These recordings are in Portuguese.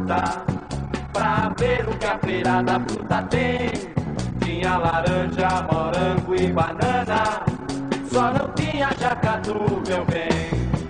fruta, pra ver o que a feira da fruta tem. Tinha laranja, morango e banana, só não tinha jacatu, meu bem.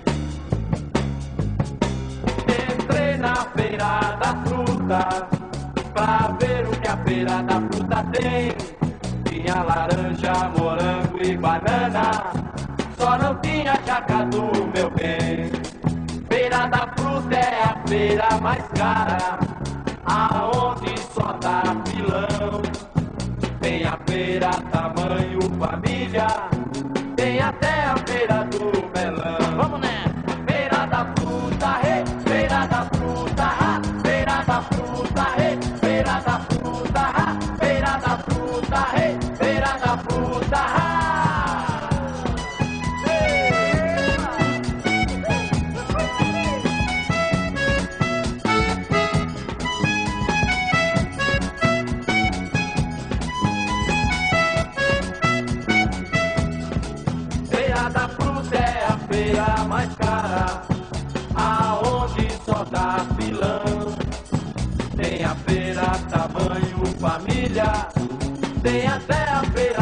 Entrei na feira da fruta, pra ver o que a feira da fruta tem. Tinha laranja, morango e banana, só não tinha jacatu, meu bem. Feira da fruta é a feira mais cara, aonde só dá pilão. Tem a feira tamanho família, tem até a feira do melão. Vamos nessa! Feira da fruta, hey, feira da fruta, ha, feira da fruta, hey, feira da fruta, ha, feira da fruta, hey, feira da fruta, ha. Feira da fruta é a feira mais cara, aonde só dá pilão. Tem a feira tamanho família, tem até a feira